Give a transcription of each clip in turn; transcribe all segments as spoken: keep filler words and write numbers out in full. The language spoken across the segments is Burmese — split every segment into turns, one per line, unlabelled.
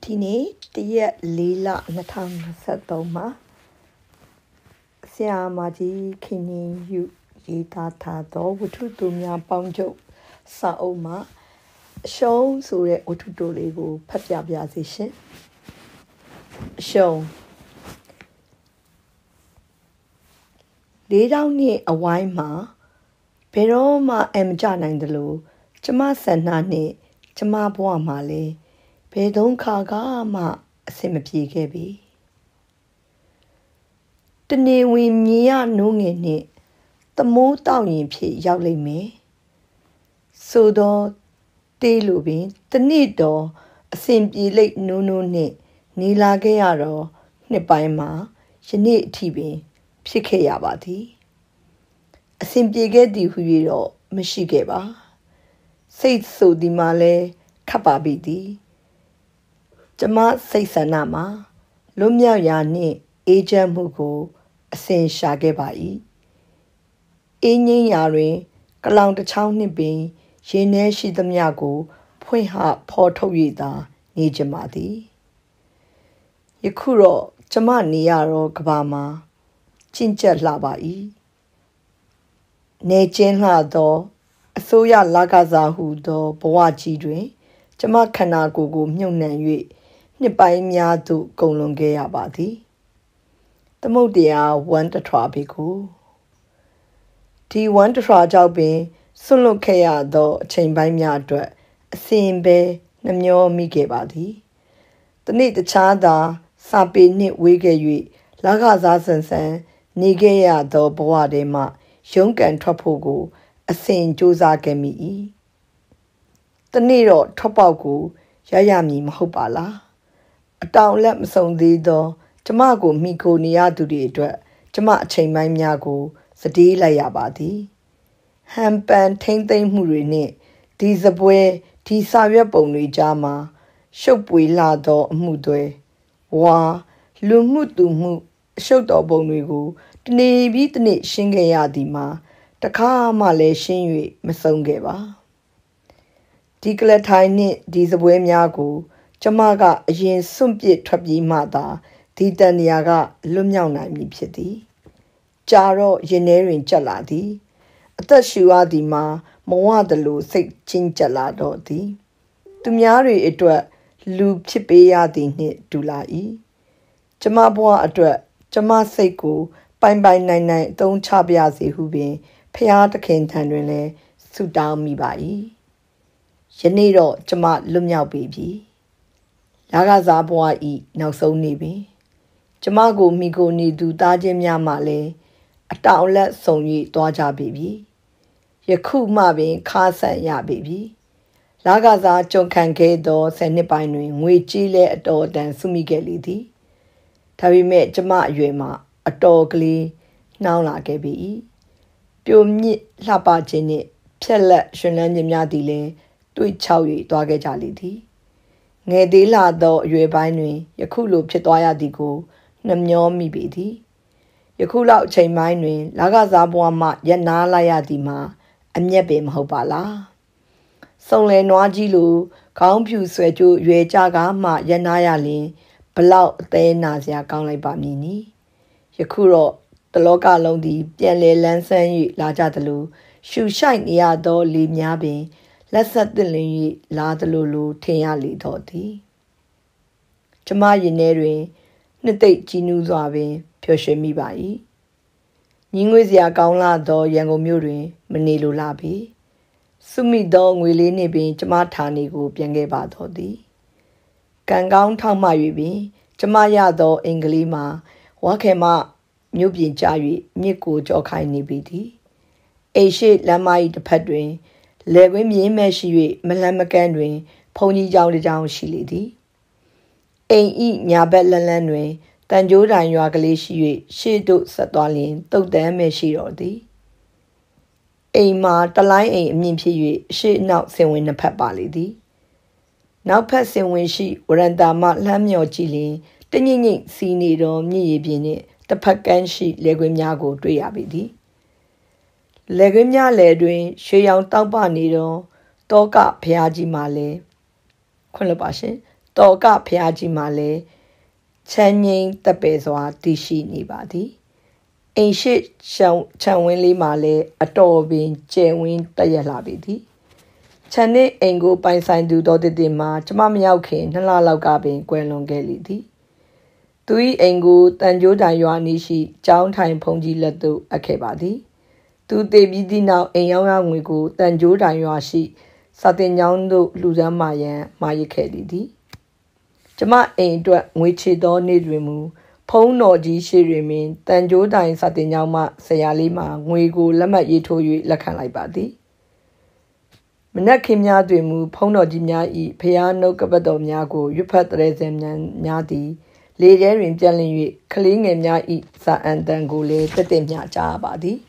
ဒီနေ့တရက်လေးလ၂၀၂၃မှာဆရာမကြီးခင်နှင်းယူရေးသားထားသောဝတ္ထုတိုများပေါင်းချုပ်စာအုပ်မှာအရှုံးဆိုတဲ့ဝတ္ထုတိုလေးကိုဖတ်ပြပြစေရှင်အရှုံးလေးတောင်းနှစ်အဝိုင်းမှာဘယ်တော့မှအမကြနိုင်တယ်လို့ကျမဆန္ဒနဲ့ကျမဘဝမှာလဲဘယ်တုန်းခါကမှအဆင်မပြေခဲ့ပြီတနေဝင်မြင်ရနိုးငယ်နဲ့သမိုးတောက်ရင်ဖြစ်ရောက်လိမ့်မယ်ဆိုတော့တေးလိုပင်တနေ့တော့အဆင်ပြေလိမ့်နိုးနိုးနဲ့နေလာခဲ့ရတော့နှစ်ပိုင်းမှာယနေ့အထိပင်ဖြစ်ခဲ့ရပါသည်အဆင်ပြေခဲ့သည်ဟု၍တော့မရှိခဲ့ပါစိတ်ဆိုဒီမှာလဲခပ်ပါပြီသည်ကျမစိတ်ဆန္ဒမှာလွတ်မြောက်ရာနှင့်အေးချမ်းမှုကိုအစဉ်ရှာခဲ့ပါ၏အေးငိမ့်ရာတွင်ကလောင်တစ်ချောင်းနှင့်ပင်ရေနှဲရှိသမျှကိုဖွင့်ဟဖော်ထုတ်၍သာနေကြပါသည်ယခုတော့ကျမနေရတော့ကဘာမှာကျင့်ကြက်လှပါ၏နေကျင်းလှသောအစိုးရလကစားဟုသောဘဝကြီးတွင်ကျမခန္ဓာကိုယ်ကိုမြုပ်နှံ၍နှစ်ပိုင်းများသို့ကုန်လွန်ခဲ့ရပါသည်သမုတ်တရားဝမ်းတထွာပေကိုဒီဝမ်းတထွာကြောင့်ပင်ဆွန့်လွတ်ခဲ့ရသောအချိန်ပိုင်းများအတွက်အစဉ်ပဲနှမျောမိခဲ့ပါသည်တနေ့တခြားသာစာပေနှင့်ဝေးခဲ့၍လကစားဆန်ဆန်နေခဲ့ရသောဘဝထဲမှရုန်းကန်ထွက်ဖို့ကိုအစဉ်ကြိုးစားခဲ့မိ၏တနေ့တော့ထွက်ပေါက်ကိုရရမည်မဟုတ်ပါလားအတောင်လက်မဆုံသေးသောကျမကိုမိခိုနေရသူတွေအတွက်ကျမအချိန်ပိုင်းများကိုစတေးလိုက်ရပါသည်ဟန်ပန်ထိမ့်သိမ့်မှုတွေနှင့်ဒီစပွဲဒီစာရွက်ပုံတွေကြားမှာရှုပ်ပွေလာသောအမှုတွေဝါလူမှုသူမှုအရှုပ်တော်ပုံတွေကိုတနေ့ပြီးတနေ့ရှင်းခဲ့ရသည်မှာတခါမှလည်းရှင်း၍မဆုံးခဲ့ပါဒီကလထိုင်နှင့်ဒီစပွဲများကိုကျမကအရင်စွန့်ပစ်ထွက်ပြေးမှသာဒီတန်ရာကလွတ်မြောက်နိုင်မည်ဖြစ်သည်ကြာတော့ရင်ထဲတွင်ကြက်လာသည်အသက်ရှူရသည်မှာမဝသလိုစိတ်ချင်းကြက်လာတော့သည်သူများတွေအတွက်လူဖြစ်ပေးရသည်နှင့်တူလာ၏ကျမဘဝအတွက်ကျမစိတ်ကိုပိုင်ပိုင်နိုင်နိုင်အသုံးချပြစေဟုပင်ဖျားသခင်ထံတွင်လည်းဆုတောင်းမိပါ၏ယနေ့တော့ကျမလွတ်မြောက်ပြီပြီလာကစားဘဝဤနောက်ဆုံးနေ့ပင်ကျမကိုမိကိုနေသူသားချင်းများမှလည်းအတောင်လက်ဆုံ၍သွားကြပြီပြီယခုမှပင်ခါဆန်ရပြီပြီလာကစားကြုံခံခဲ့သောဆယ်နှစ်ပိုင်းတွင်ငွေကြေးလဲအတော်တန်စုမိခဲ့လေသည်ဒါပေမဲ့ကျမအရွယ်မှာအတော်ကလေးနှောင်းလာခဲ့ပြီပြိုမြစ်လှပခြင်းနှင့်ဖြက်လက်ရှင်လန်းခြင်းများသည်လည်းတွေ့ချောက်၍သွားခဲ့ကြလေသည်ငယ်သေးလာသောအရွယ်ပိုင်းတွင်ယခုလိုဖြစ်သွားရသည်ကိုနှမျောမိပေသည်ယခုလောက်အချိန်ပိုင်းတွင်လာကစားဘဝမှရပ်နားလိုက်ရသည်မှာအမျက်ပင်မဟုတ်ပါလားစုံလည်နွားကြီးလိုခေါင်းဖြူဆွဲကြိုးရွယ်ကြကားမှရပ်နားရလျင်ဘလောက်အသေးနာစရာကောင်းလိုက်ပါမည်နီယခုတော့တလောကလုံးသည်ပြန်လည်လန်းဆန်း၍လာကြသလိုရှူရှိုက်နေရသောလေများပင်လက်ဆက်သင့်လင်း၍လာသလိုလိုထင်ရလေတော့သည်ကျမရင်ထဲတွင်နှစ်သိမ့်ကြည်နူးစွာပင်ပျော်ရွှင်မိပါ၏ညီငွေစရာကောင်းလာသောရန်ကုန်မြို့တွင်မနေလိုလာပြီစုမိသောငွေလေးနှင့်ပင်ကျမဌာနေကိုပြန်ခဲ့ပါတော့သည်ကံကောင်းထောက်မှ၍ပင်ကျမရသောအင်္ဂလိပ်မှာဝါခဲမှမြို့ပြင်ကျ၍မြစ်ကိုကြောခိုင်းနေပြီသည်အိရှိလမ်းမ၏တစ်ဖက်တွင်လေကွင်းမြင်းမဲ့ရှိ၍မလန်းမကန်းတွင်ဘုံကြီးကျောင်းတစ်ကျောင်းရှိလေသည်အိမ်ဤညာဘက်လန်းလန်းတွင်တန်ကြိုးတိုင်ရွာကလေးရှိ၍ရှေ့သို့ဆက်သွားလျင်တုတ်တန်းမဲ့ရှိတော်သည်အိမ်မှာတလိုင်းအိမ်အမြင့်ဖြစ်၍ရှေ့နောက်ဆင်ဝင်နှစ်ဖက်ပါလေသည်နောက်ဖက်ဆင်ဝင်ရှိဝရန်တာမှလှမ်းမြော်ကြည့်လျင်တညိမ့်ညိမ့်စီနေတော်မြည်ရည်ပြင်းနှင့်တစ်ဖက်ကန်းရှိလေကွင်းများကိုတွေ့ရပေသည်လေကွင်းများလေတွင်ရွှေရောင်တောက်ပနေသောတောကဘုရားကြီးမှလည်းခွင့်လွှတ်ပါရှင်တော်ကဖျားကြီးမှလည်းချမ်းငိမ့်တပ်ပေစွာတည်ရှိနေပါသည်အိမ်ရှိချံချံဝင်းလေးမှလည်းအတော်ပင်ကျယ်ဝင်းတက်ရလာပြီသည်ခြံနှင့်အိမ်ကိုပိုင်ဆိုင်သူတော်တည်တည်မှာကျမမရောက်ခင်နှစ်လလောက်ကပင်ကွယ်လွန်ခဲ့လေသည်သူ၏အိမ်ကိုတန်ကြိုးတိုင်ရွာနီးရှိကျောင်းထိုင်ဖုန်ကြီးလက်သို့အပ်ခဲ့ပါသည်သူတည်ပြီးသည့်နောက်အိမ်ရောက်ရငွေကိုတန်ကြိုးတိုင်ရွာရှိစာတင်ကျောင်းသို့လူဒန်းမှရန်မှာရခဲ့သည်ကျမအိမ်အတွက်ငွေချေသောနေ့တွင်မူဖုံးတော်ကြီးရှိတွင်ပင်တန်ကြိုးတိုင်စာတင်ကျောင်းမှဆရာလေးမှငွေကိုလက်မှတ်ရေးထိုး၍လက်ခံလိုက်ပါသည်မနက်ခင်းများတွင်မူဖုံးတော်ကြီးများ၏ဖျားနှုတ်ကပတ်တော်များကိုရွတ်ဖတ်တဲ့စံများများသည်လေထဲတွင်ပြန့်လင်း၍ကလေးငယ်များ၏စာအန်တန်ကိုလည်းတက်တက်မျှကြားပါသည်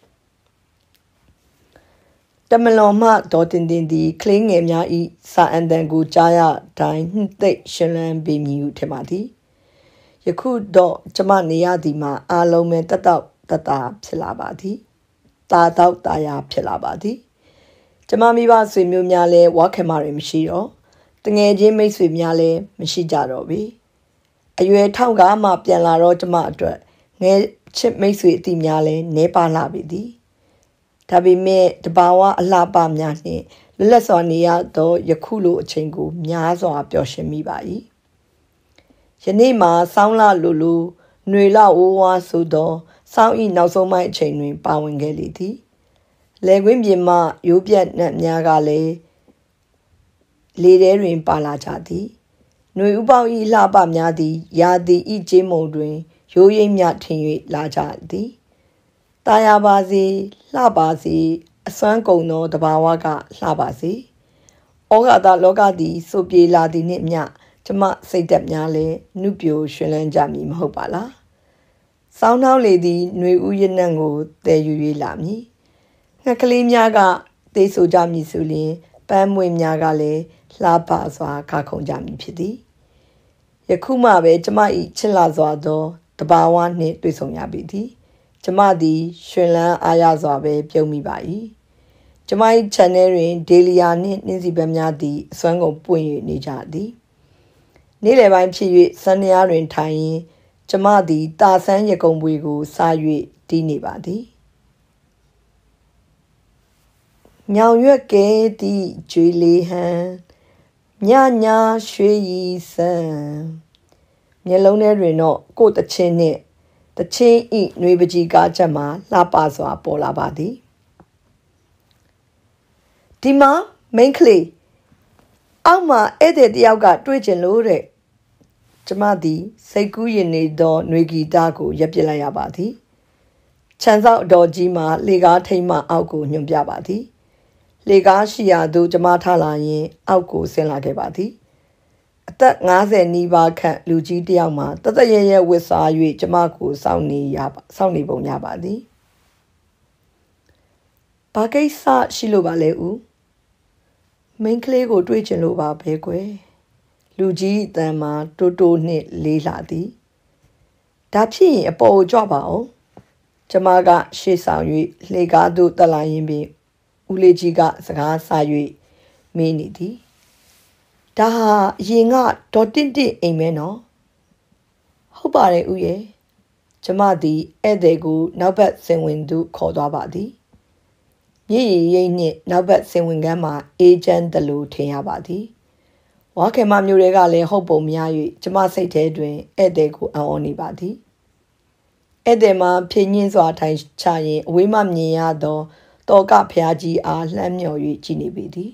တမလွန်မှဒေါ်တင်တင်သည်ကလေးငယ်များ၏စာအန်တန်ကိုကြားရတိုင်းနှစ်သိရှင်လန်းပေမည်ဟုထင်ပါသည်ယခုတော့ကျမနေရသည်မှာအားလုံးပဲတတောက်တတာဖြစ်လာပါသည်တာတောက်တာယာဖြစ်လာပါသည်ကျမမိဘဆွေမျိုးများလည်းဝါခင်မာတွေမရှိတော့တငယ်ချင်းမိတ်ဆွေများလည်းမရှိကြတော့ပြီအရွယ်ထောက်ကမှပြန်လာတော့ကျမအတွက်ငယ်ချစ်မိတ်ဆွေအတိများလည်းနေပါလာပြီသည်ဒါပေမဲ့တဘာဝအလှပများနှင့်လွတ်လပ်စွာနေရသောယခုလိုအချိန်ကိုများစွာပျော်ရွှင်မိပါ၏ယနေ့မှာစောင်းလာလိုလိုຫນွေလဝိုးဝါဆိုသောစောင်းဤနောက်ဆုံးပိုင်းအချိန်တွင်ပါဝင်ခဲ့လေသည်လေကွင်းပြင်မှရိုးပြတ်နှက်များကလည်းလေထဲတွင်ပါလာကြသည်ຫນွေဥပေါင်းဤလှပများသည်ရာသီဤကျေးမုံတွင်ရိုးရိပ်မြထင်၍လာကြသည်တာယာပါစေလှပါစေအစွမ်းကုန်သောတဘာဝကလှပါစေဩဃာတလောကသည်စုပြေလာသည်နှင့်မျှကျမစိတ်သက်များလည်းနုပြိုရွှင်လန်းကြမည်မဟုတ်ပါလားစောင်းနှောင်းလေသည်ຫນွေဥရနံ့ကိုတည်ယူ၍လာမည်ငှက်ကလေးများကသိဆိုကြမည်ဆိုလျှင်ပန်းမွေများကလည်းလှပစွာခါခုန်ကြမည်ဖြစ်သည်ယခုမှပဲကျမ၏ချစ်လာစွာသောတဘာဝနှင့်တွေ့ဆုံရပြီသည်ကျမသည်ရွှင်လန်းအားရစွာပဲပြုံးမိပါ၏ကျမ၏ချန်နယ်တွင်ဒေလီယာနှင့်နှင်းစီပန်းများသည်အစွမ်းကုန်ပွင့်၍နေကြသည်နေ့လယ်ပိုင်းဖြစ်၍စန္ဒယားတွင်ထိုင်ရင်းကျမသည်တာဆန်းရကုံပွေကိုစား၍တီးနေပါသည်ညောင်ရွက်ကဲသည့်ကျွေလေးဟန်ညညာရွှေရီဆန်းမျက်လုံးထဲတွင်တော့ကိုယ်တချင်းနှင့်တချင်းဤຫນွေပကြီးကားချက်မှာလှပစွာပေါ်လာပါသည်ဒီမှာမိန်းကလေးအောက်မှာဧည့်သည်တယောက်ကတွေ့ကျင်လို့တဲ့ကျမသည်စိတ်ကူးရင်နေသောຫນွေဂီတကိုရပ်ပစ်လိုက်ရပါသည်ခြံစောက်အတော်ကြီးမှာလေကားထိမ်းမှအောက်ကိုညွှန်ပြပါသည်လေကားရှိရာသို့ကျမထလာရင်အောက်ကိုဆင်းလာခဲ့ပါသည်အသက်၅၀နီးပါးခန့်လူကြီးတယောက်မှတသက်ရဲရဲဝစ်စား၍ကျမကိုစောင့်နေရပါစောင့်နေပုံရပါသည်ဘာကိစ္စရှိလို့ပါလဲဦးမိန်းကလေးကိုတွေ့ချင်လို့ပါပဲကွယ်လူကြီးအတန်မှာတိုးတိုးနှင့်လေးလာသည်ဒါဖြစ်ရင်အပေါ်ကိုကြွပါအောင်ကျမကရှေ့ဆောင်၍လေကားသို့တက်လာရင်ပင်ဦးလေးကြီးကစကားဆ၍မင်းနေသည်ဒါဟာအရင်ကဒေါ်တင့်တင့်အိမ်မဲနော်ဟုတ်ပါတယ်ဦးရဲ့ကျမသည်ဧည့်သည်ကိုနောက်ဘက်ဆင်ဝင်သို့ခေါ်သွားပါသည်မြည်ရည်ရိပ်နှင့်နောက်ဘက်ဆင်ဝင်ကမ်းမှာအေဂျင့်တလူထင်ရပါသည်ဝါခေမမျိုးတွေကလည်းဟုတ်ပုံများ၍ကျမစိတ်ထဲတွင်ဧည့်သည်ကိုအံ့ဩနေပါသည်ဧည့်သည်မှာဖြင်းညင်းစွာထိုင်ချရင်အဝေးမှမြင်ရသောတော်ကဖျားကြီးအားလှမ်းမြော်၍ကြည်နေပေသည်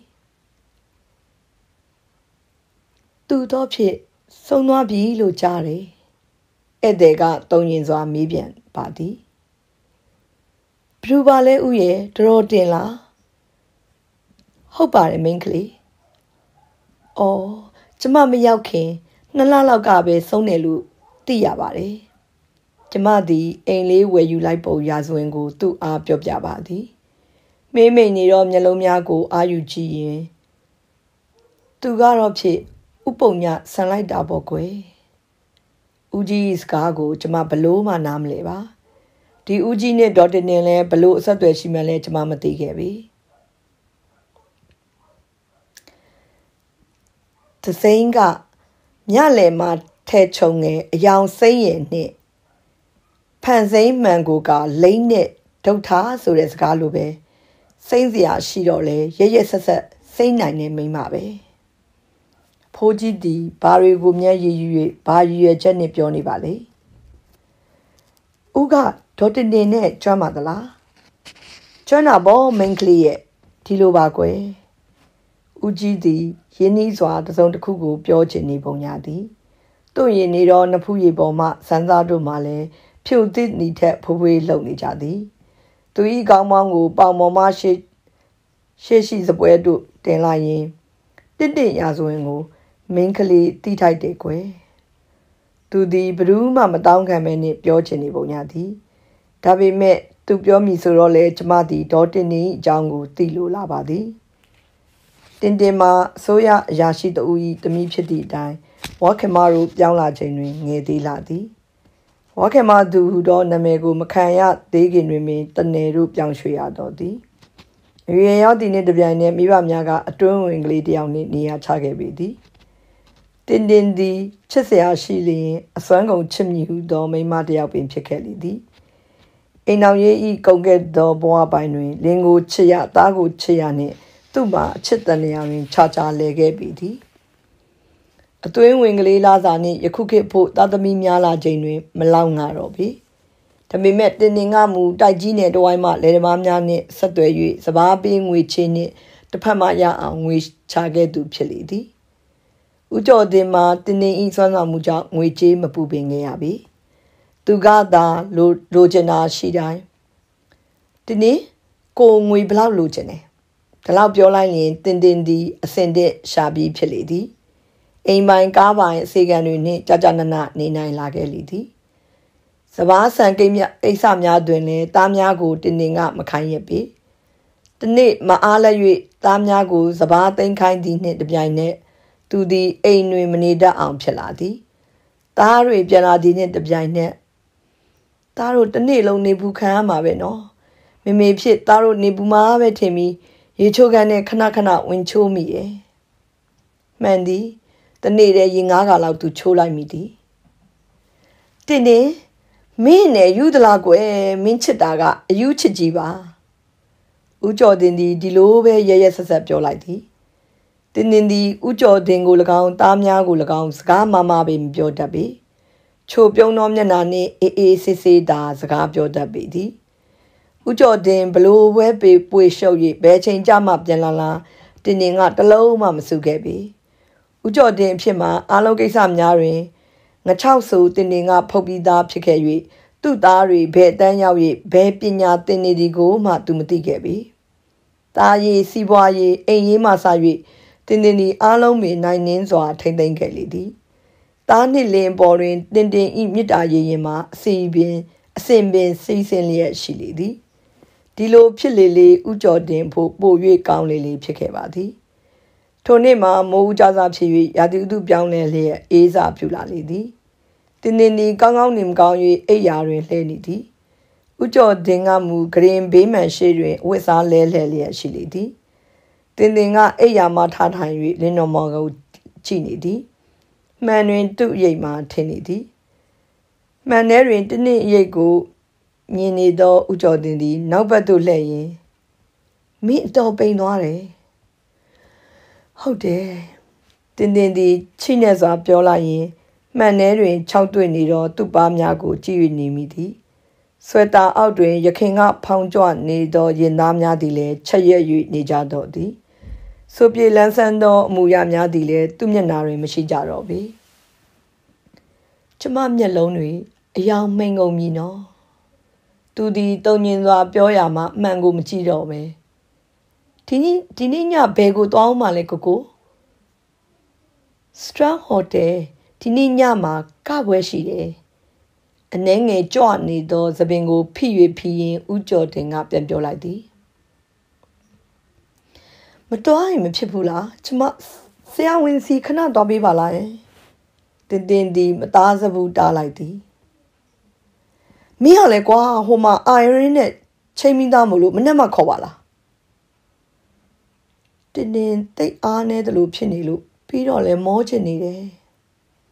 သူတော့ဖြစ်ဆုံးသွားပြီလို့ကြားတယ်ဧည့်သည်ကတုံရင်စွာမေးပြန်ပါသည်ဘယ်ပါလဲဦးရဲ့တော်တင်လားဟုတ်ပါတယ်မိန်းကလေးအော်ကျမမရောက်ခင်နှစ်လလောက်ကပဲဆုံးတယ်လို့သိရပါတယ်ကျမသည်အိမ်လေးဝယ်ယူလိုက်ပုံရာဇဝင်ကိုသူ့အားပြောပြပါသည်မေးမိန်နေတော့မျက်လုံးများကိုအာယူကြည့်ရင်သူကတော့ဖြစ်ဥပုံညဆန်လိုက်တာပေါ့ကွယ်ဦးကြီးစကားကိုကျမဘလို့မှနားမလဲပါဒီဦးကြီးနဲ့ဒေါက်တာနင်လည်းဘလို့အဆက်အသွယ်ရှိမှလဲကျမမသိခဲ့ပြီသစိမ်းကညလယ်မှာထဲချုံငယ်အယောင်စိမ့်ရဲ့နဲ့ဖန်စိမ့်မှန်ကိုကလိမ့်နဲ့ဒုတ်ထားဆိုတဲ့စကားလိုပဲစိမ့်စရာရှိတော့လေရရဆက်ဆက်စိမ့်နိုင်တဲ့မိန်းမပဲဖိုးကြီးတီဘာတွေကိုမျက်ရည်ရွေဘာရည်ရွယ်ချက်နဲ့ပြောနေပါလေဦးကဒေါ်တင်တင်နဲ့ကျွမ်းပါသလားကျွမ်းတာပေါ့မိန်းကလေးရဲ့ဒီလိုပါကွယ်ဦးကြီးတီရင်းနှီးစွာတစုံတစ်ခုကိုပြောချင်နေပုံရသည်သူ့ရင်နေတော့နဖူးရီပေါ်မှစန်းစားတို့မှလည်းဖြုတ်သစ်နီထက်ဖိုးဖွေးလှုပ်နေကြသည်သူဤကောင်းမောင်းကိုပေါင်ပေါ်မှရှေ့ရှေ့ရှိစပွဲတို့တင်လိုက်ရင်တစ်တစ်ရာဇဝင်ကိုမင်းကလေးတီးထိုက်တယ်ကွယ်သူသည်ဘယ်သူမှမတောင်းခံမဲနဲ့ပြောချင်နေပုံရသည်ဒါပေမဲ့သူပြောမိဆိုတော့လေကျမသည်ဒေါ်တင်တင်အကြောင်းကိုသိလိုလာပါသည်တင်တင်မှာအစိုးရအရာရှိတူဤတမိဖြစ်သည့်အတိုင်းဝါခင်မတို့ပြောင်းလာချိန်တွင်ငယ်သေးလာသည်ဝါခင်မသူဟူသောနာမည်ကိုမခံရသေးခင်တွင်ပင်တနယ်တို့ပြောင်းရွှေ့ရတော့သည်ရွေရောက်သည့်နေ့တပြိုင်နက်မိဘများကအတွင်းဝင်ကလေးတစ်ယောက်နှင့်နေရာချခဲ့ပေသည်တင်တင်သည်ချစ်စရာရှိလျင်အစွမ်းကုန်ချစ်မြည်ဟုသောမိန်းမတစ်ယောက်ပင်ဖြစ်ခဲ့လေသည်အိမ်တော်ရေးဤကုန်ကဲ့သောဘဝပိုင်းတွင်လင်ကိုချစ်ရသားကိုချစ်ရနှင့်သူ့မှာအချစ်တန်ရာတွင်ခြားခြားလဲခဲ့ပြီသည်အတွင်းဝင်ကလေးလာစာနှင့်ယခုခေတ်ဖို့သားသမီးများလာချိန်တွင်မလောက်ငါတော့ပြီဒါပေမဲ့တင်တင်ကမူတိုက်ကြီးနဲ့တဝိုင်းမှလယ်သမားများနှင့်ဆက်သွယ်၍စဘာပေးငွေချေးနှင့်တစ်ဖက်မှရအောင်ငွေချခဲ့သူဖြစ်လေသည်ဦးကျော်တင်မှာတင်တင်ဤဆွမ်းဆောင်မှုကြောင့်ငွေကြေးမပူပင်ခဲ့ရပြီသူကသာလိုလိုချင်တာရှိတိုင်းဒီနေ့ကိုငွေဘလောက်လိုချင်တယ်ဒါလောက်ပြောလိုက်ရင်တင်တင်သည်အစင်တဲ့ရှာပြီးဖြစ်လေသည်အိမ်ပိုင်ကားပိုင်အစီကံတွေနှင့်ကြာကြာနာနာနေနိုင်လာခဲ့လေသည်စဘာဆန်ကိတ်မြအိဆများတွင်လည်းသားများကိုတင်တင်ကမခိုင်းရပေတနေ့မအားလက်၍သားများကိုစဘာသိမ်းခိုင်းသည်နှင့်တပြိုင်နက်သူသည်အိမ်တွင်မနေတတ်အောင်ဖြစ်လာသည်သားတွေပြန်လာသည်နှင့်တပြိုင်နက်သားတို့တစ်နေ့လုံးနေဘူးခံရမှာပဲနော်မေမေဖြစ်သားတို့နေဘူးမှာပဲထင်ပြီးရေချိုးကန်နဲ့ခဏခဏဝင်ချိုးမိတယ်မှန်သည်တနေ့တည်းရေငါးခါလောက်သူချိုးလိုက်မိသည်တင်တင်မင်းနဲ့ယူသလားကွယ်မင်းချစ်တာကအယူချစ်ကြီးပါဦးကျော်တင်သည်ဒီလိုပဲရရဆက်ဆက်ပြောလိုက်သည်တင်တင်သည်ဦးကျော်တင်ကို၎င်းသားများကို၎င်းစကားမမပဲမပြောတတ်ပေချိုပြုံးသောမျက်နှာနှင့်အေးအေးဆေးဆေးသာစကားပြောတတ်ပေသည်ဦးကျော်တင်ဘလို့ဝဲပေပွေရှုပ်၍ဘဲချိန်ကြမှပြန်လာလာတင်တင်ကတလုံးမှမစုခဲ့ပေဦးကျော်တင်အဖြစ်မှာအားလုံးကိစ္စများတွင်ငချောက်ဆိုတင်တင်ကဖုတ်ပြီးသားဖြစ်ခဲ့၍သူ့သားတွေဘဲတန်းရောက်၍ဘဲပညာသင်နေသည်ကိုမှသူမသိခဲ့ပေသားရည်စီးပွားရေးအိမ်ရေးမှစ၍တင်တင်ဒီအားလုံးပင်နိုင်နှင်းစွာထိမ့်သိမ့်ခဲ့လေသည်သားနှစ်လင်ပေါ်တွင်တင်တင်ဤမြစ်တာရည်ရင်မှာအစီပင်အစင်ပင်စီးစင်လျက်ရှိလေသည်ဒီလိုဖြစ်လေလေဥကျော်တင်ဖို့ပို၍ကောင်းလေလေဖြစ်ခဲ့ပါသည်ထိုနေ့မှာမိုးဦးကြစားဖြစ်၍ရာသီဥတုပြောင်းလဲလျက်အေးစာပြူလာလေသည်တင်းတင်းဒီကောင်းကောင်းနေမကောင်း၍အိပ်ရာတွင်လှဲနေသည်ဥကျော်တင်ကမူဂရင်ဘေးမှန်ရှိတွင်ဝစ်စားလဲလှဲလျက်ရှိလေသည်တင်းတင်းကအိပ်ရာမှထားထိုင်၍လင်းတော်မော်ကိုကြည့်နေသည်မှန်တွင်သူ့ရိပ်မှထင်နေသည်မှန်ထဲတွင်တနည်းရိပ်ကိုမြင်နေသောဥကျော်တင်သည်နောက်ဘက်သို့လှည့်ရင်မင်းအတော်ပိန်သွားတယ်ဟုတ်တယ်တင်တင်သည်ချိနေစွာပြောလိုက်ရင်မှန်ထဲတွင်ခြောက်တွေ့နေသောသူ့ပါးများကိုကြည့်၍နေမိသည်ဆွဲတာအောက်တွင်ရခင်ကဖောင်းကြွနေသောရင်သားများသည်လည်းချက်ရက်၍နေကြတော့သည်ဆိုပြေလန်းဆန်းသောအမူအရာများသည်လည်းသူ့မျက်နှာတွင်မရှိကြတော့ပေကျမမျက်လုံးတွင်အယောင်မှိန်ကုန်ပြီနော်သူသည်တုံညင်စွာပြောရမှအမှန်ကိုမကြည့်တော့ပဲဒီနေ့ဒီနေ့ညဘယ်ကိုသွားအောင်မလဲကိုကို Strand Hotel ဒီနေ့ညမှာကပွဲရှိတယ်အနှဲငယ်ကြွနေသောသပင်ကိုဖိ၍ဖိရင်ဥကျော်တင်ကပြန်ပြောလိုက်သည်မတော်ရင်မဖြစ်ဘူးလားကျမဆရာဝန်စီခဏသွားပေးပါလားတင်တင်ဒီမသားစဘူးတားလိုက်သည်မင်းကလည်းကွာဟိုမှာအိုင်ရင်းနဲ့ချိန်မိသားမလို့မနဲ့မှခေါ်ပါလားတင်းတင်းတိတ်အားနေတယ်လို့ဖြစ်နေလို့ပြီးတော့လဲမောချင်နေတယ်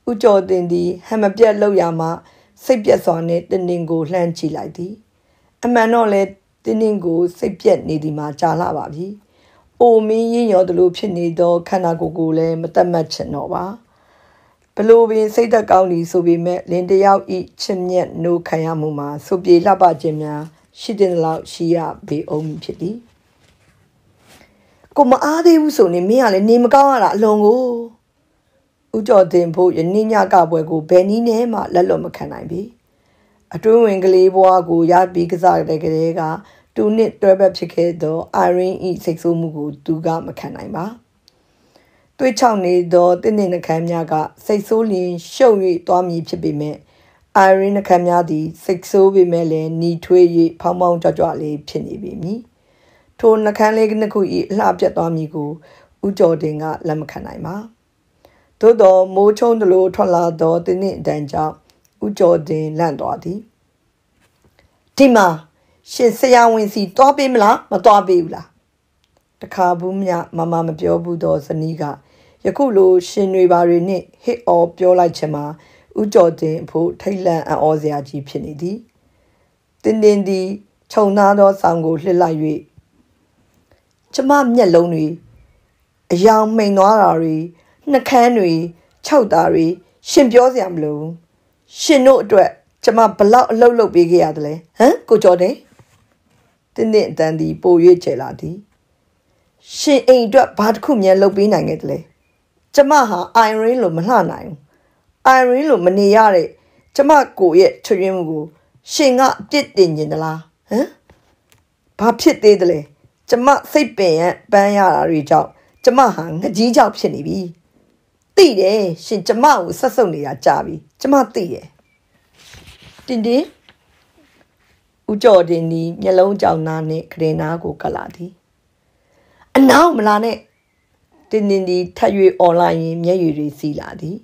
ဥကြော်တင်သည်ဟမပြတ်လောက်ရမှစိတ်ပြတ်စွာနှင့်တင်းတင်းကိုလှမ်းကြည့်လိုက်သည်အမှန်တော့လေတင်းတင်းကိုစိတ်ပြတ်နေသည်မှာကြာလာပါပြီ။အိုမင်းရင်ရော်သလိုဖြစ်နေသောခန္ဓာကိုယ်ကိုလည်းမတတ်မှတ်ချင်တော့ပါ။ဘလို့ပင်စိတ်သက်ကောင်းသည်ဆိုပေမဲ့လင်တယောက်ဤချစ်မြတ်နိုးခံရမှုမှာဆိုပြေလှပခြင်းများရှိတဲ့လောက်ရှိရပေအောင်ဖြစ်သည်။ကိုမအားသေးဘူးဆိုနေမင်းကလည်းနေမကောင်းရတာအလွန်ကိုဥကြော်တင်ဖို့ယနေ့ညကပွဲကိုဘယ်နည်းနဲ့မှလက်လွတ်မခံနိုင်ပြီအတွင်းဝင်ကလေးဘွားကိုရပြီးကစားတဲ့ကလေးကတူနစ်တွဲဘက်ဖြစ်ခဲ့သောအိုင်ရင်းဤစိတ်ဆိုးမှုကိုသူကမခံနိုင်ပါတွေးချောင်းနေသောတင်းတင်းနှခမ်းများကစိတ်ဆိုးလျင်ရှုပ်၍သွားမည်ဖြစ်ပေမဲ့အိုင်ရင်းနှခမ်းများသည်စိတ်ဆိုးပေမဲ့လည်းညီထွေး၍ဖောင်းဖောင်းကြွကြွလေးဖြစ်နေပြီမည်ထိုနှခမ်းလေးနှစ်ခု၏အလှပြတ်သွားမည်ကိုဥကြော်တင်ကလက်မခံနိုင်ပါသို့သောမိုးချုံတလို့ထွက်လာသောတင်းတင်းအတန်ကြောင့်ဥကြော်တင်လန့်သွားသည်ဒီမှာရှင်ဆရာဝန်စီတွားပေးမလားမတွားပေးဘူးလားတခါဘူးမြမမမပြောဘူးသောဇနီးကယခုလိုရှင်တွေပါတွေနှင့်ဟစ်အော်ပြောလိုက်ချင်မှာဥကြော်တင်အဖို့ထိတ်လန့်အံ့ဩစရာကြီးဖြစ်နေသည်တင်းတင်းသည်ခြုံသားသောဆောင်ကိုလှစ်လိုက်၍ကျမမျက်လုံးတွေအယောင်မှိန်သွားတာတွေနှကန်းတွေခြောက်သားတွေရှင်ပြောစရာမလိုရှင်တို့အတွက်ကျမဘလောက်အလုပ်လုပ်ပေးခဲ့ရတယ်လဲဟမ်ကိုကျော်တယ်တင်းတင်းအတန်ဒီပို၍ကျဲလာသည်ရှင်အိမ်အတွက်ဘာတစ်ခုမြန်လုပ်ပေးနိုင်ခဲ့တယ်လဲကျမဟာအိုင်ရင်းလိုမလှနိုင်ဘူးအိုင်ရင်းလိုမနေရတဲ့ကျမကိုရဲ့ချွတ်ရင်းမှုကိုရှင်ကအပြစ်တင်နေသလားဟမ်ဘာဖြစ်သေးတယ်လဲကျမစိတ်ပင်ရပန်းရတာတွေကြောင့်ကျမဟာငကြီးကြောက်ဖြစ်နေပြီသိတယ်ရှင်ကျမကိုဆက်ဆုပ်နေတာကြာပြီကျမသိတယ်တင်းတင်းဥကြော်တင်ဒီမျက်လုံးကြောင်သားနဲ့ခရင်နာကိုကလာသည်အနောက်မလာနဲ့တင်းတင်းဒီထပ်၍အွန်လိုင်းရင်မျက်ရည်တွေစီးလာသည်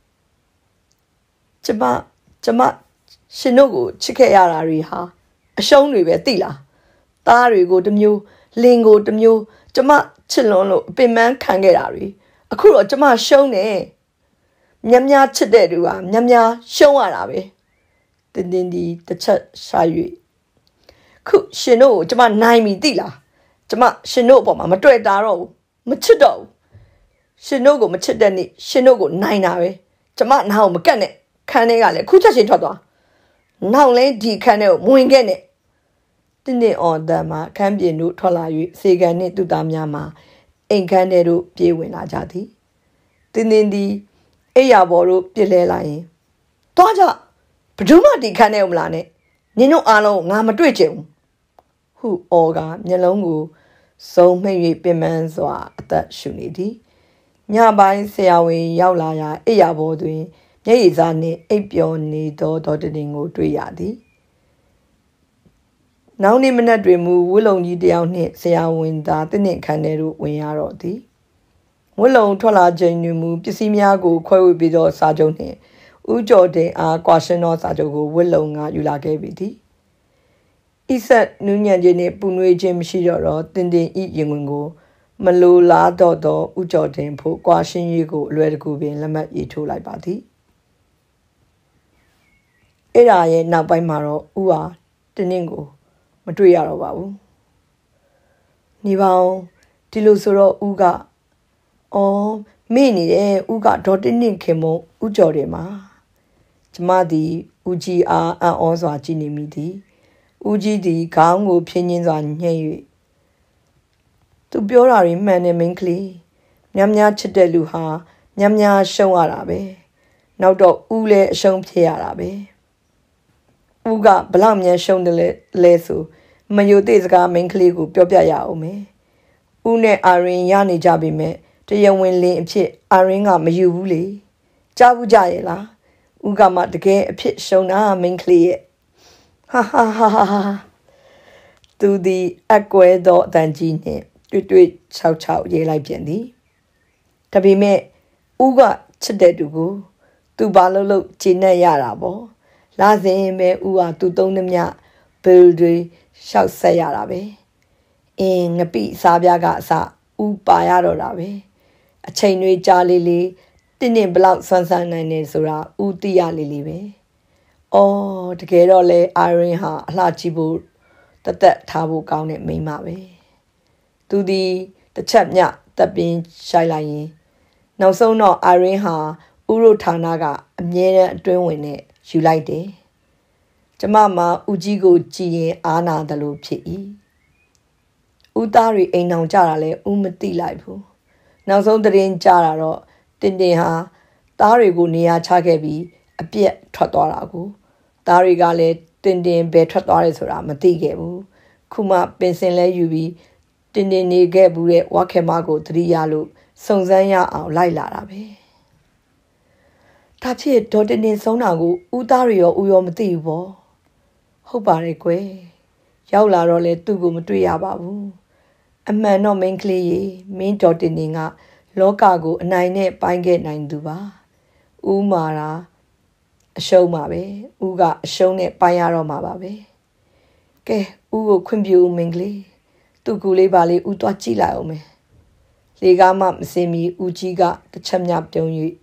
ကျမကျမရှင်တို့ကိုချစ်ခဲ့ရတာတွေဟာအရှုံးတွေပဲသိလားသားတွေကိုတစ်မျိုးလင်ကိုတစ်မျိုးကျမချစ်လွန်းလို့အပင်ပန်းခံခဲ့တာတွေအခုတော့ကျမရှုံးတယ်မြတ်များချစ်တဲ့သူကမြတ်များရှုံးရတာပဲတင်းတင်းဒီတစ်ချက်ရှာ၍ခုရှင်တို့ကိုကျမနိုင်ပြီသိလားကျမရှင်တို့အပေါ်မှာမတွေ့တာတော့ဘူးမချစ်တော့ဘူးရှင်တို့ကိုမချစ်တဲ့နေ့ရှင်တို့ကိုနိုင်တာပဲကျမနားကိုမကတ်နဲ့ခန်းထဲကလည်းခုချက်ချင်းထွက်သွားနောက်လဲဒီခန်းထဲကိုဝင်ခဲ့နဲ့တင်းတင်းအော်တန်မှာခန်းပြင်တို့ထွက်လာ၍စေကန်နှင့်သူသားများမှာအိမ်ခန်းထဲတို့ပြေးဝင်လာကြသည်တင်းတင်းဒီအိယာဘော်တို့ပြစ်လဲလာရင်သွားကြဘယ်သူမှဒီခန်းထဲကိုမလာနဲ့ညင်တို့အားလုံးငါမတွေ့ချင်ဘူးဟုအော်ကမျက်လုံးကိုစုံမှိတ်၍ပင်ပန်းစွာအသက်ရှူနေသည်ညပိုင်းဆရာဝန်ရောက်လာရာအိယာဘော်တွင်မျက်ရည်စားနှင့်အိပ်ပျော်နေသောဒေါ်တင်ကိုတွေ့ရသည်နောက်နေ့မနက်တွင်မူဝှလုံကြီးတယောက်နှင့်ဆရာဝန်သားတနင့်ခန်းထဲသို့ဝင်ရတော့သည်ဝှလုံထွက်လာခြင်းတွင်မူပစ္စည်းများကိုခွဲဝေပြီးသောစာချုပ်နှင့်ဥကြော်တင်အားကွာရှင်းသောစာချုပ်ကိုဝှလုံကယူလာခဲ့ပြီသည်ဤဆက်နူးညံ့ခြင်းနှင့်ပူနွေးခြင်းမရှိတော့တော့တင်တင်ဤရင်ဝင်ကိုမလိုလားတော့သောဥကြော်တင်ဖို့ကွာရှင်းရေးကိုအလွယ်တကူပင်လက်မှတ်ရေးထိုးလိုက်ပါသည်အဲ့ဒါရဲ့နောက်ပိုင်းမှာတော့ဥဟာတင်းတင်းကိုမတွေ့ရတော့ပါဘူးနေပေါင်းဒီလိုဆိုတော့ဥကအော်မေ့နေတယ်ဥကဒေါ်တင်းတင်းခင်မဥကြော်တယ်မှာကျမသည်ဥကြီးအားအံ့ဩစွာကြည်နေမိသည်ဥကြီးသည်ခေါင်းကိုဖြင်းချင်းစွာညှိ့၍သူပြောတာတွေမှန်တယ်မိန်းကလေးများများချစ်တဲ့လူဟာများများရှုံးရတာပဲနောက်တော့ဥလည်းအရှုံးဖြစ်ရတာပဲဥကဘလောက်မြန်ရှုံးတယ်လဲလဲဆိုမယိုသေးစကားမိန်းကလေးကိုပြောပြရအောင်မယ်ဥနဲ့အာရင်ရနေကြပြီမဲ့တရားဝင်လင်းအဖြစ်အာရင်ကမယူဘူးလေကြားဘူးကြရဲ့လားဥကမှတကယ်အဖြစ်ရှုံးတာမိန်းကလေးရဲ့ဟာဟာဟာဟာသူဒီအကွဲသောအတန်ကြီးနဲ့တွေ့တွေ့ချောက်ချောက်ရေးလိုက်ပြန်သည်ဒါပေမဲ့ဥကချစ်တဲ့သူကိုသူဘာလို့လို့ဂျင်းနဲ့ရတာပေါ့လာစဉ်ပဲဥဟာသူသုံးနှမြဘယ်တွေရှောက်ဆက်ရတာပဲအင်းငပိစားပြားကအစဥပါရတော့တာပဲအချိန်တွေကြာလေးလေးတင်းတင်းဘလောက်ဆွမ်းဆန်းနိုင်နေဆိုတာဦးသိရလေးလေးပဲအော်တကယ်တော့လေအာရင်ဟာအလှကြည့်ဖို့တသက်ထားဖို့ကောင်းတဲ့မိန်းမပဲသူဒီတစ်ချက်မြတပ်ပင်ရှိုက်လိုက်ရင်နောက်ဆုံးတော့အာရင်ဟာဥရုဌာနကအမြဲတမ်းအတွင်းဝင်နဲ့ယူလိုက်တယ်ကျမမှာဦးကြီးကိုကြည်ရင်အားနာတယ်လို့ဖြစ်၏ဦးသားတွေအိမ်အောင်ကြတာလဲဦးမသိလိုက်ဘူးနောက်ဆုံးသတင်းကြတာတော့တင်တင်ဟာသားတွေကိုနေရာချခဲ့ပြီးအပြက်ထွက်သွားတာကိုသားတွေကလည်းတင်တင်ဘယ်ထွက်သွားတယ်ဆိုတာမသိခဲ့ဘူးခုမှပင်စင်လဲယူပြီးတင်တင်နေခဲ့ဘူးတဲ့ဝါခေမကိုသတိရလို့စုံစမ်းရအောင်လိုက်လာတာပဲဒါဖြစ်ဒေါ်တင်တင်ဆုံးတာကိုဦးသားတွေရောဦးရောမသိဘူးပေါ့ဟုတ်ပါတယ်ကွယ်ရောက်လာတော့လေသူ့ကိုမတွေ့ရပါဘူးအမှန်တော့မင်းကလေးရေမင်းဒေါ်တင်တင်ကလောကကိုအနိုင်နဲ့ပိုင်းခဲ့နိုင်သူပါဦးမာတာအရှုံးပါပဲဦးကအရှုံးနဲ့ပိုင်းရတော့မှာပါပဲကဲဦးကိုခွင့်ပြုဦးမင်းကလေးသူ့ကူလေးပါလေးဦးသွားကြည့်လိုက်အောင်မယ်လေကားမှမစင်မီဦးကြီးကတစ်ချက်မြပြုံး၍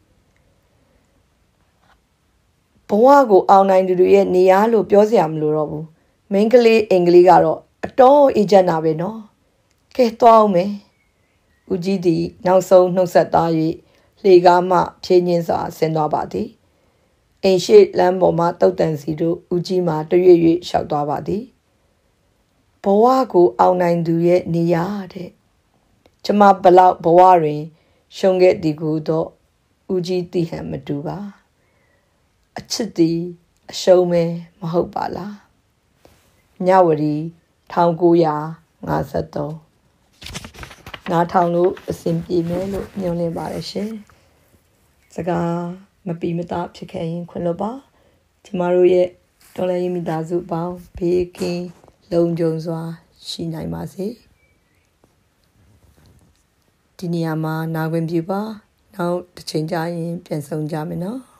ဘဝကိုအောင်နိုင်သူတွေရဲ့နေရာလို့ပြောစရာမလိုတော့ဘူးမင်းကလေးအင်္ဂလိပ်ကတော့အတော်အေဂျင့်နာပဲနော်ကဲသွားအောင်မယ်ဦးကြီးသည်နောက်ဆုံးနှုတ်ဆက်သား၍လေကားမှဖြင်းချင်းစွာဆင်းသွားပါသည်အိမ်ရှိလမ်းပေါ်မှတုတ်တန်စီတို့ဦးကြီးမှတရွေ့ရွေ့လျှောက်သွားပါသည်ဘဝကိုအောင်နိုင်သူရဲ့နေရာတဲ့ကျမဘလောက်ဘဝတွင်ရှုံးခဲ့သည်ကိုတော့ဦးကြီးသိဟန်မတူပါအချစ်သည်အရှုံးမဲမဟုတ်ပါလားညဝရီ၁၉၅၃နားထောင်လို့အဆင်ပြေမယ်လို့ညွှန်လင်းပါတယ်ရှင်စကားမပီမသားဖြစ်ခဲ့ရင်ခွင့်လွှတ်ပါကျမတို့ရဲ့တော်လည်းမိသားစုပေါင်းဘေးကင်းလုံခြုံစွာရှိနိုင်ပါစေဒီနေရာမှာနာခွင့်ပြုပါနောက်တစ်ချိန်ကြာရင်ပြန်ဆောင်ကြမယ်နော်